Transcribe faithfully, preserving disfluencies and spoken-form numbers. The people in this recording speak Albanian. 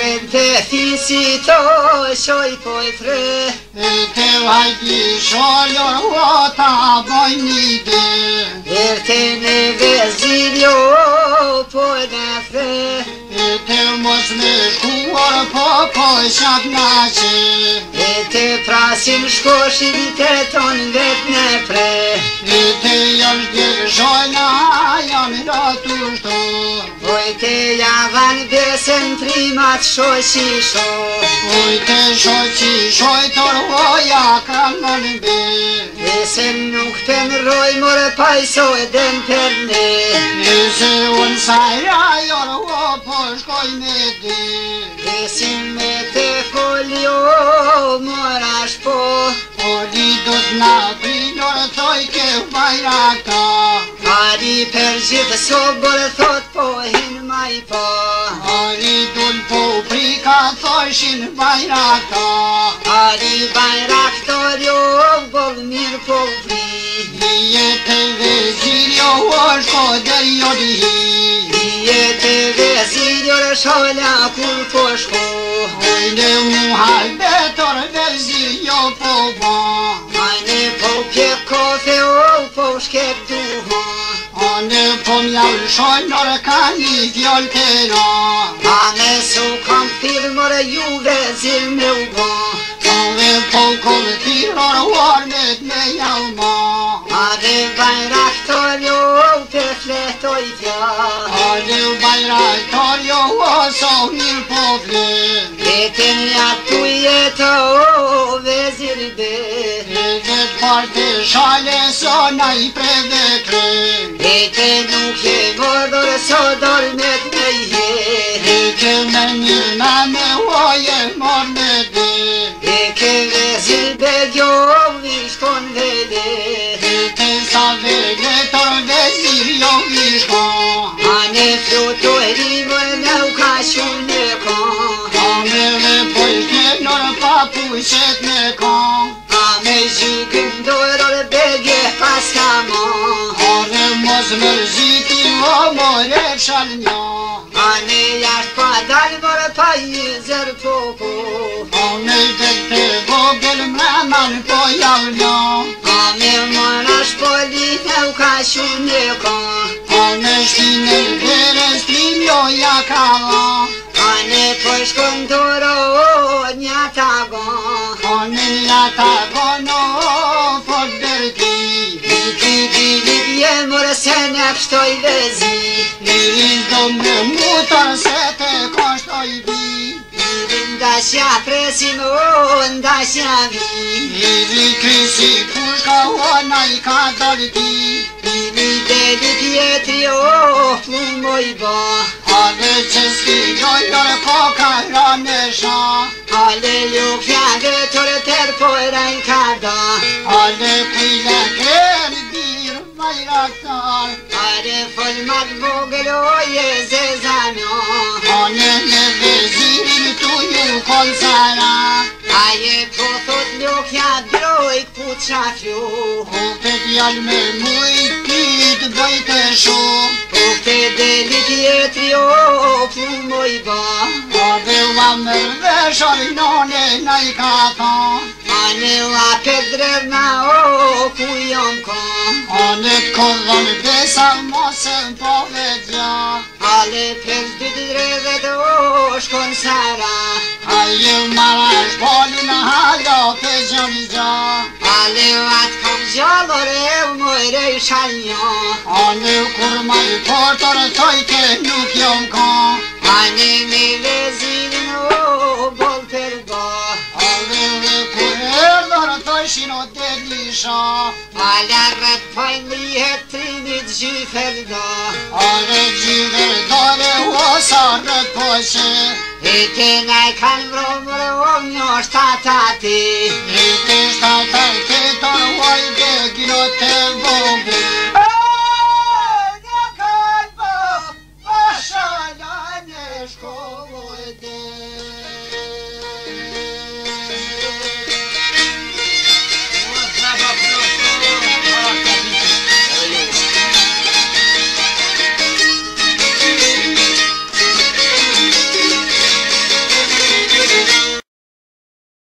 frente fisito shoj pojtre Te vajti sholor vota vojnike Erte neve ziljo po nefre Te mos me shkuar po koqat naqe Ete prasin shkoshin te ton vet nepre Te janë djergjojna janë ratu shto Vojte javan besen primat shoqi sho Ujte shoqi shojtor voja kalon be Besen nuk penroj more pajso edem perne Nëse unë sajra jorë o po shkoj me di Besin me te folio mora shpo Oli do t'na prilor thoj ke bajrakta Ari per gjithë sobër thot po hin maj po Ari dul po prika thoshin bajrakta Ari bajraktor jo bol mir po vri Nije te vezirjo o shko der jo dihi Nije te vezirjor shola kur po shko Ojne muhalbetor vezirjo po ba Ane po pje kofe o po shkep duha Ane po mjall shonor ka një fjall të ra Ane su kam firmër ju vezir me u ba Ane po kom tiror warmet me jalma Ane bajraktor jo pe fletoj tja Ane bajraktar jo oso mirë po flet Vetën ja tu jeto o vezir be Vet parte shale so na i preve krem Vete nuk je vordor so dormet me je Eke me një me oje mor me de Eke vezir be gjo vishkon vele Eke sa vele tor vezir jo vishka Ane flutori mër me u ka shun me kon Ame ve pojke nor papushet me kon Ame zhugën doror begje pas kama Ane mos mërziti o more shalnja Ane jasht pa dal mër pa jizër poko Ane tek te vogel mreman po javlja Ame mërash po litë u ka shun me kon Ane shtine vere strim jo ja kava Ane po shkon doro një tagon Ane njata gono fort berti Liki dili bje mërë se ne pështoj vezi Lirin do me mutar se te koshtoj bi Lirin dasja presim o ndasja vi Liri krisi pushka ona i ka dolti Lili deli pjetri o plumoj ba Ale që s'ki jojër po ka rane sha Ale luk fjave tërë tërë po rajn ka da Ale pile kreni bir bajraktar Ale folmat vogël o je zezano Ale me vezirin tu ju kol sara Aje po thot lukja brojt pu qafju Ukte t'jall me mujtit bëjte shumë Ukte deli pjetri o plumoj ba Ade ua mërve sharinone na i ka tha Ane ua pedrevna o ku jom ka Ane t'kodhon besa mosën po vedja Ale pres dy drevet o shkon sara Aje marash polin hala pe gjamizja Ale atë kam gjallor e u mojre i shalnja Ane kur ma i portor tojke nuk jom ka Ane me vezirin o bol per ba Ale dhe kur erdor tojshin o delisha Ale rët pajn lihet trinit gjyfer da Ale gjyver dore osa rët poshe Ete nej kan vromre o njosh tatati Ete shtatar te tor vojde gilo te vogu